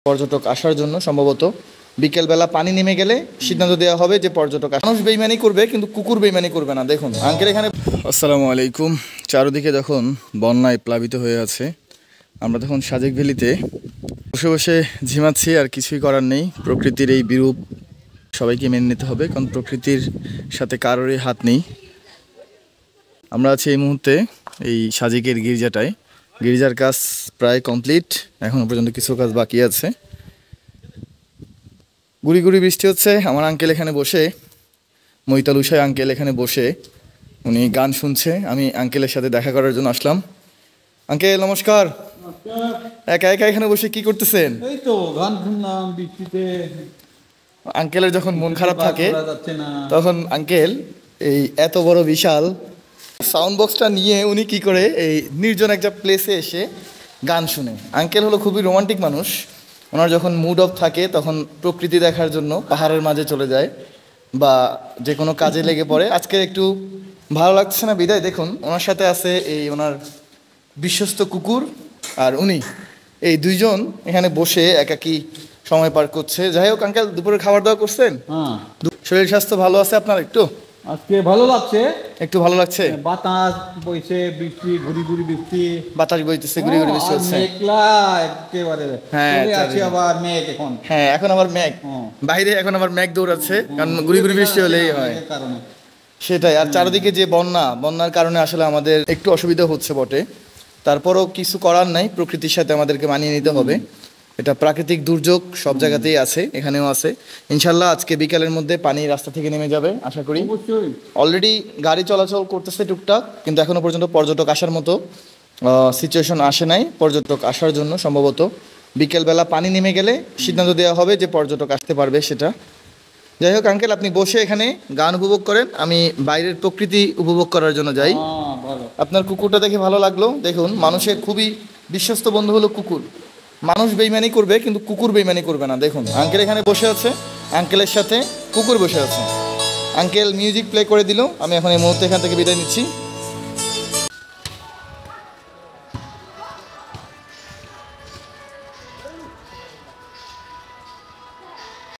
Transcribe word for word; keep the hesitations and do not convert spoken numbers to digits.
পর্যটক আসার জন্য সম্ভবত বিকেলবেলা পানি নেমে গেলে সিদ্ধান্ত দেওয়া হবে যে পর্যটক মানুষ বেইমানি করবে কিন্তু কুকুর বেইমানি করবে না। দেখুন আঙ্কেল এখানে। আসসালামু আলাইকুম। চারদিকে যখন বন্যায় প্লাবিত হয়ে আছে, আমরা তখন সাজেক ভ্যালিতে বসে বসে ঝিমাচ্ছি, আর কিছুই করার নেই। প্রকৃতির এই বিরূপ সবাইকে মেনে নিতে হবে, কারণ প্রকৃতির সাথে কারোরই হাত নেই। আমরা আছি এই মুহূর্তে এই সাজেকের গির্জাটায়। গির্জার কাজ প্রায় কমপ্লিট, এখনো পর্যন্ত কিছু কাজ বাকি আছে। গুড়ি গুড়ি বৃষ্টি হচ্ছে। আমার আঙ্কেল এখানে বসে, মৈতাল উষায় আঙ্কেল এখানে বসে উনি গান শুনছে। আমি আঙ্কেলের সাথে দেখা করার জন্য আসলাম। আঙ্কেল নমস্কার। একা একা এখানে বসে কি করতেছেন? এই তো গান শুনলাম বৃষ্টিতে। আঙ্কেলের যখন মন খারাপ থাকে তখন আঙ্কেল এই এত বড় বিশাল সাউন্ড বক্সটা নিয়ে উনি কি করে এই নির্জন একটা প্লেসে এসে গান শুনে। আঙ্কেল হলো খুবই রোমান্টিক মানুষ। ওনার যখন মুড অফ থাকে তখন প্রকৃতি দেখার জন্য পাহাড়ের মাঝে চলে যায় বা যে কোনো কাজে লেগে পড়ে। আজকে একটু ভালো লাগছে না বিদায় দেখুন ওনার সাথে আছে এই ওনার বিশ্বস্ত কুকুর আর উনি, এই দুইজন এখানে বসে একাকী সময় পার করছে। যাই হোক আঙ্কেল, দুপুরে খাবার দাওয়া করছেন? হ্যাঁ। শরীর স্বাস্থ্য ভালো আছে আপনার? একটু আজকে ভালো লাগছে, একটু ভালো লাগছে। বাতাস বইছে, বৃষ্টি ঘুরি ঘুরি বৃষ্টি, বাতাস বইতেছে, ঘুরি ঘুরি বৃষ্টি হচ্ছে। মেঘলা একেবারে। হ্যাঁ আছে আবার মেঘ এখন। হ্যাঁ এখন আবার মেঘ, বাইরে এখন আবার মেঘ দৌড়াচ্ছে, কারণ ঘুরি ঘুরি বৃষ্টি হলেই হয় সেটাই। আর চারিদিকে যে বন্যা, বন্যার কারণে আসলে আমাদের একটু অসুবিধা হচ্ছে বটে, তারপরও কিছু করার নাই। প্রকৃতির সাথে আমাদেরকে মানিয়ে নিতে হবে। এটা প্রাকৃতিক দুর্যোগ, সব জায়গাতেই আছে, এখানেও আছে। ইনশাল্লাহ আজকে বিকালের মধ্যে পানি রাস্তা থেকে নেমে যাবে আশা করি। অলরেডি গাড়ি চলাচল করতেছে টুকটাক, কিন্তু এখনো পর্যন্ত পর্যটক আসার মতো সিচুয়েশন আসে নাই। পর্যটক আসার জন্য সম্ভবত বিকেলবেলা পানি নেমে গেলে সিদ্ধান্ত দেওয়া হবে যে পর্যটক আসতে পারবে সেটা। যাই হোক আঙ্কেল, আপনি বসে এখানে গান উপভোগ করেন, আমি বাইরের প্রকৃতি উপভোগ করার জন্য যাই। আপনার কুকুরটা দেখে ভালো লাগলো। দেখুন মানুষের খুবই বিশ্বস্ত বন্ধু হলো কুকুর। মানুষ বেইমানি করবে কিন্তু কুকুর বেইমানি করবে না। দেখুন আঙ্কেল এখানে বসে আছে, আঙ্কেলের সাথে কুকুর বসে আছে। আঙ্কেল মিউজিক প্লে করে দিল। আমি এখন এই মুহূর্তে এখান থেকে বিদায় নিচ্ছি।